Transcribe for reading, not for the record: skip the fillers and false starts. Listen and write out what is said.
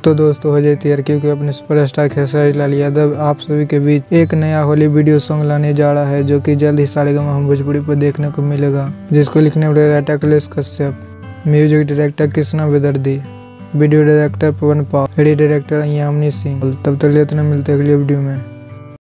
तो दोस्तों हो जाए तैयार, क्योंकि अपने सुपरस्टार खेसारी लाल यादव आप सभी के बीच एक नया होली वीडियो सॉन्ग लाने जा रहा है, जो कि जल्द ही सारेगामा हम भोजपुरी पर देखने को मिलेगा, जिसको लिखने वाले writer Akhilesh Kashyap, music director Krishna Bedardi, video director पवन पाल, एडिट डायरेक्टर यामिनी सिंह। तब तक लेते मिलते अगले वीडियो में।